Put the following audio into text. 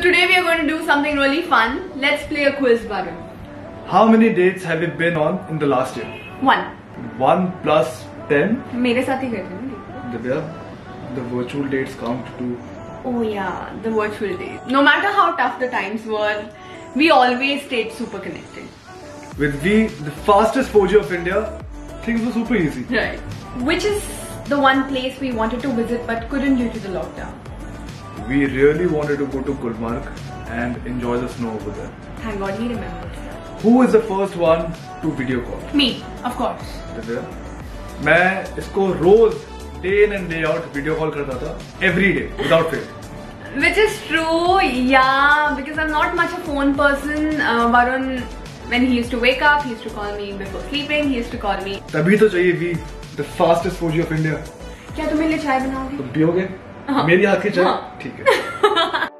today we are going to do something really fun. Let's play a quiz, Varun. How many dates have you been on in the last year? 1. 1 plus 10. मेरे साथ ही करते हैं ना? Divya, the virtual dates count too. Oh yeah, the virtual days. No matter how tough the times were, we always stayed super connected. With we, the fastest 4G of India, things were super easy. Right. Which is the one place we wanted to visit but couldn't due to the lockdown. We really wanted to go to Gulmarg and enjoy the snow over there. Thank God he remembers. Who is the first one to video call? Me, of course. Divya, मैं इसको रोज day in and day out video call करता था, every day without fail. Which is true, yeah, because I'm not much a phone person. Varun, when he used to wake up, he used to call me before sleeping, he used to call me. तभी तो चाहिए we, the fastest 4G of India. क्या तुम मेरे लिए चाय बनाओगे? तुम पियोगे? मेरी हाथ की चाय? ठीक है.